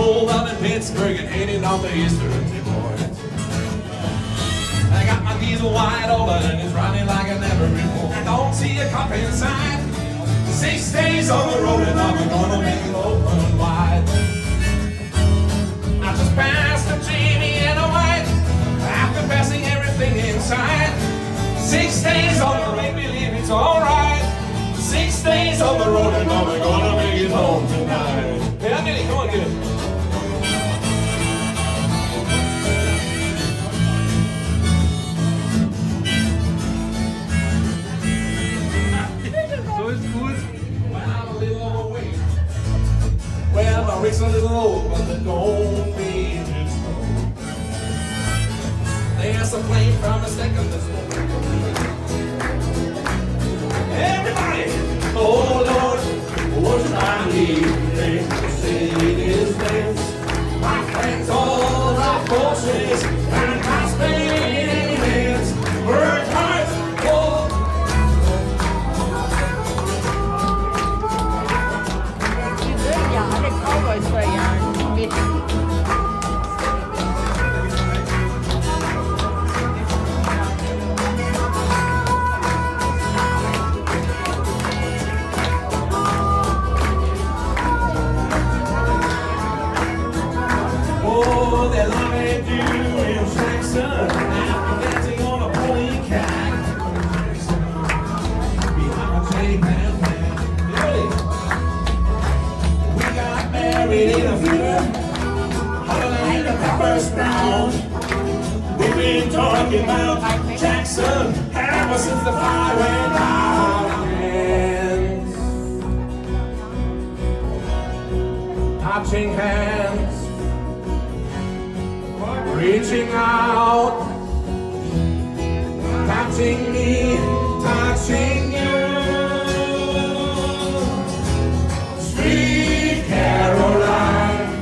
sold out in Pittsburgh and heading down to Eastern Detroit. I got my diesel wide open and it's running like I never before. I don't see a cop inside. 6 days on the road and I'm gonna make it open wide. I just passed the Jamie and a white after passing everything inside. 6 days on the road, believe it's alright. 6 days on the road and I'm gonna make it home tonight. Hey, I did it, come on, get it. Well, my wrist's a little old, but they don't mean it's old. There's a plane from a second this morning. Everybody! Oh Lord, what should I need to say this dance? My friends, all my forces, and my spinning hands. Work hard, oh. Ja, alle Cowboys vor Jahren mit. Oh, they love it, you in Jackson, after dancing on a pony cat. Behind a chain and man, we got married in a field, holiday the peppers brown. We've been talking about Jackson ever since the fire went out. Hands, touching hands, reaching out, touching me, touching you. Sweet Caroline,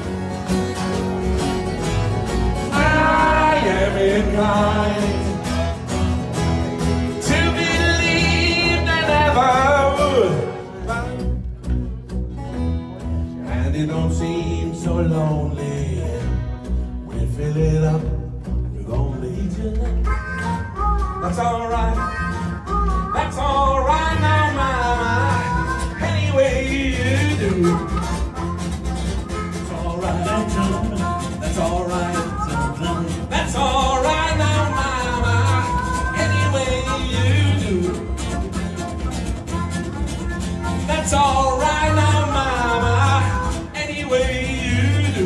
I am inclined to believe that ever would. And it don't seem so lonely. Fill it up with only you. That's alright. That's alright now, mama. Any way you do. It's alright. That's alright. That's alright now, mama. Any way you do. That's alright now, mama. Any way you do.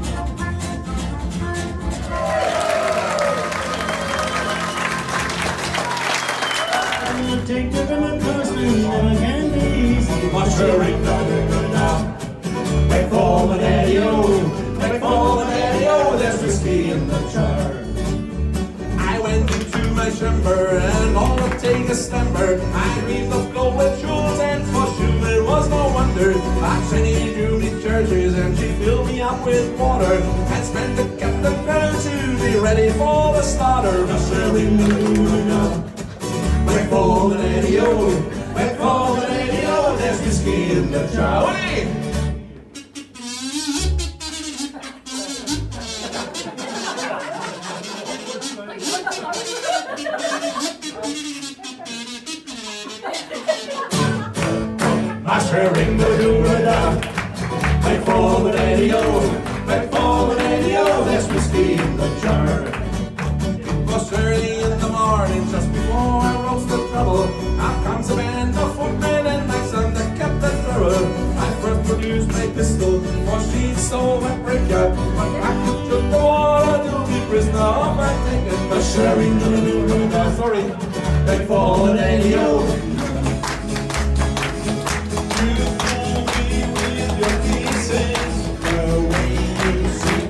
Take different costumes, never can be easy. Watch her ring now. Wait for the daddy-o, wait for the daddy-o, there's whiskey in the jar. I went into my chamber and all to take a slumber. I dreamed of gold with jewels and for sure it was no wonder. Jenny drew me churches and she filled me up with water and spent the captain girl to be ready for the slaughter. Watch her ring now. Wait for the daddy-o, wait for the daddy-o, there's whiskey in the jar. Hey! Master ring the doo-da-da. Wait for the daddy-o, wait for the daddy-o, there's whiskey in the jar. It was early in the morning, just before I rose the trouble. Out comes a band of footmen and knights and the captain thorough. I first produced my pistol, for she's so much breaker. But I could took the water to be prisoner of my taken. But sharing the sorry, wait for the daddy-o. You fool me with your kisses, the way you sing.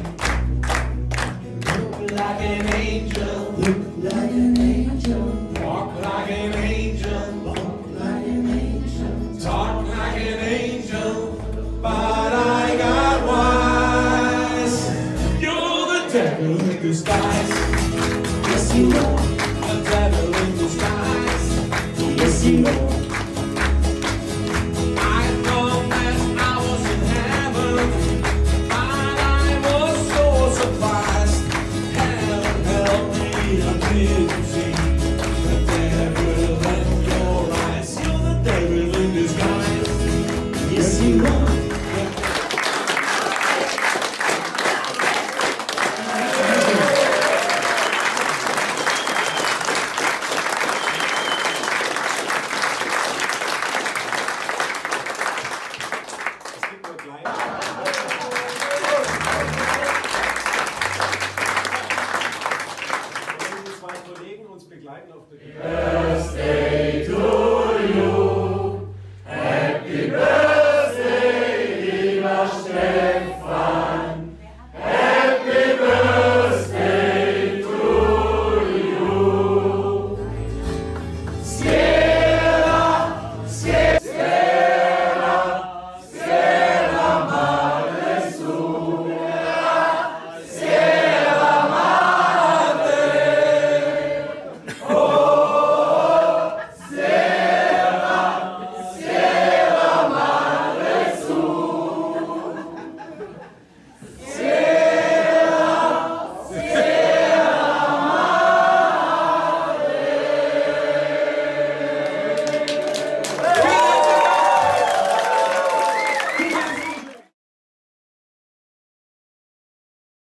Look like an angel. Look like an angel. Walk like an angel. Walk like an angel. Talk like an angel. But I got wise. You're the devil in disguise. Yes, you are. The devil in disguise. Yes, you are.